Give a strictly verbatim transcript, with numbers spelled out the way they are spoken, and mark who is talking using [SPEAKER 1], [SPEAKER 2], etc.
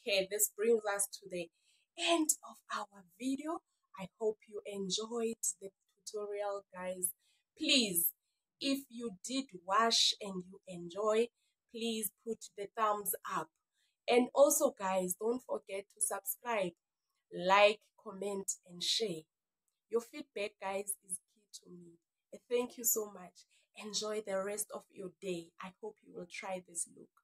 [SPEAKER 1] Okay, this brings us to the end of our video. I hope you enjoyed the tutorial, guys. Please, if you did watch and you enjoy, please put the thumbs up. And also, guys, don't forget to subscribe, like, comment, and share. Your feedback, guys, is key to me. Thank you so much. Enjoy the rest of your day. I hope you will try this look.